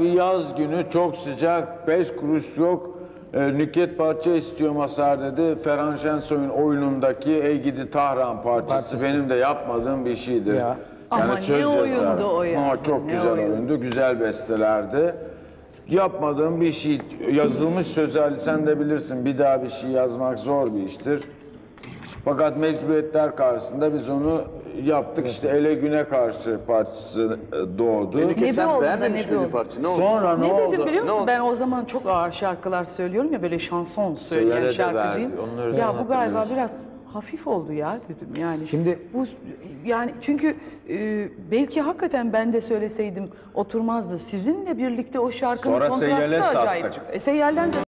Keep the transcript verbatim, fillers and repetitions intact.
bir yaz günü çok sıcak, beş kuruş yok. E, Nükhet parça istiyor Masar dedi. Ferhan Şensoy'un oyunundaki Ey Gidi Tahran parçası, Parçası. benim de yapmadığım bir şeydir. Ya. Ama ne oyundu o ya? Ama çok Ne güzel oyundu? oyundu, güzel bestelerdi. Yapmadığım bir şey, yazılmış sözel, sen de bilirsin, bir daha bir şey yazmak zor bir iştir. Fakat mecburiyetler karşısında biz onu yaptık. İşte Ele Güne Karşı parçası e, doğdu. Ne Nükhet, sen oldu da, beğenmemiş ne miydin oldu? parça? Ne oldu? Sonra ne, Ne oldu? dedim biliyor Ne musun? oldu? Ben o zaman çok ağır şarkılar söylüyorum ya, böyle şanson söyleyen Söyle de şarkıcıyım. verdi, onları Ya sen bu galiba hatırlıyorsun. biraz hafif oldu ya dedim yani. Şimdi- bu yani çünkü e, belki hakikaten ben de söyleseydim oturmazdı. Sizinle birlikte o şarkının Sonra kontrastı Seyyal'e acayip. sattık. E, Seyyal'den de